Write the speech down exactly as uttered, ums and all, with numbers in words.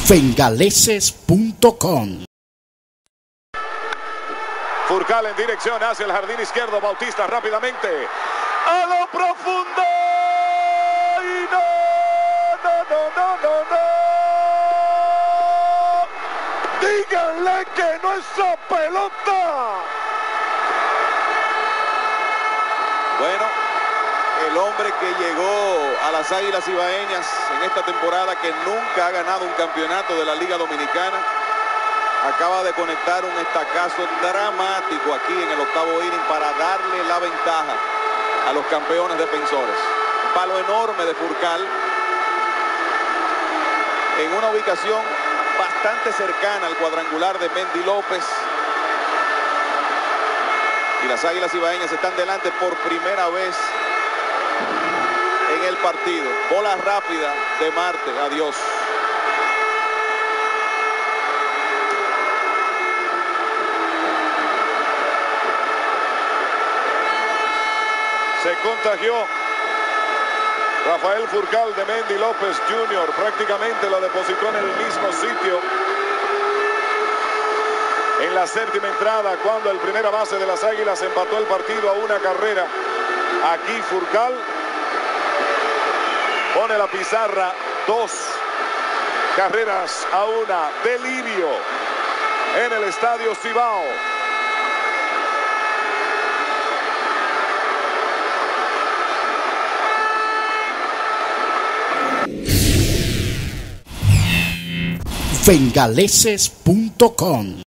Bengaleses punto com. Furcal en dirección hacia el jardín izquierdo. Bautista rápidamente a lo profundo y no, no, no, no, no, no. Díganle que no es esa pelota. Bueno, el hombre que llegó a las Águilas Ibaeñas en esta temporada, que nunca ha ganado un campeonato de la Liga Dominicana, acaba de conectar un estacazo dramático aquí en el octavo inning para darle la ventaja a los campeones defensores. Un palo enorme de Furcal en una ubicación bastante cercana al cuadrangular de Mendy López. Y las Águilas Ibaeñas están delante por primera vez en el partido. Bola rápida de Marte. Adiós. Se contagió Rafael Furcal de Mendy López junior Prácticamente lo depositó en el mismo sitio en la séptima entrada, cuando el primera base de las Águilas empató el partido a una carrera. Aquí Furcal pone la pizarra, dos carreras a una. Delirio en el estadio Cibao. Bengaleses punto com.